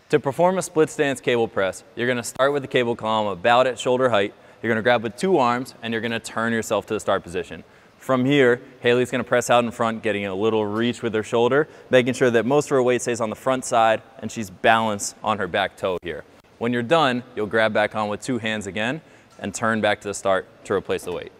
To perform a split stance cable press, you're gonna start with the cable column about at shoulder height. You're gonna grab with 2 arms and you're gonna turn yourself to the start position. From here, Haley's gonna press out in front, getting a little reach with her shoulder, making sure that most of her weight stays on the front side and she's balanced on her back toe here. When you're done, you'll grab back on with 2 hands again and turn back to the start to replace the weight.